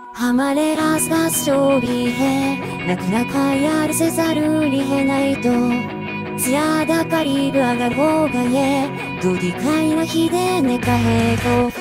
ハマれラスタストーリーへなかなかやるせざるにへないとつやだかりぶ上がる方がえどでかいな日でねかへこ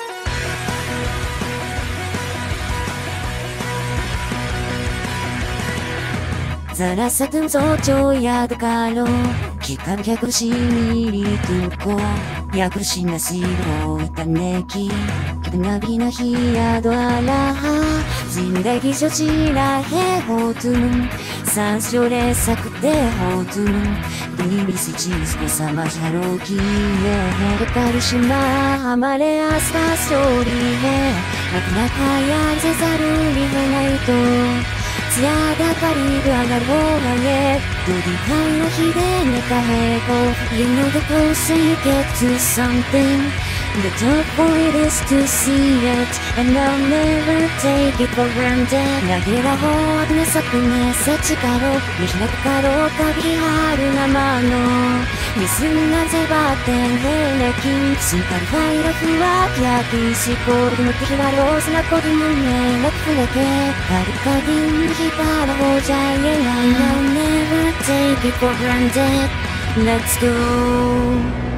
ザラサトゥン早朝やだから期間客しみりとこや苦しなしろいたねきなびなひやどあらは人力所ちらへほとん三所れさくてほとんドニビスチーズでさまじゃろうきねへがかりしまはまれあすたストーリーへなかなかやりせざるにへないとつやだかりぶ上がる方がえどでかいな日でねかへこ You know the closer you get to something The top point is to see it And I'll never take it for granted 投げらほうねさくねせちかろ見開くかろうかびはるなまのミスなぜばってんへねきんしんかりファイラフは逆しこるのてひわろうすなこりむねなくふれてかるかぎんひばらほうじゃ言えない I'll never take it for granted Let's go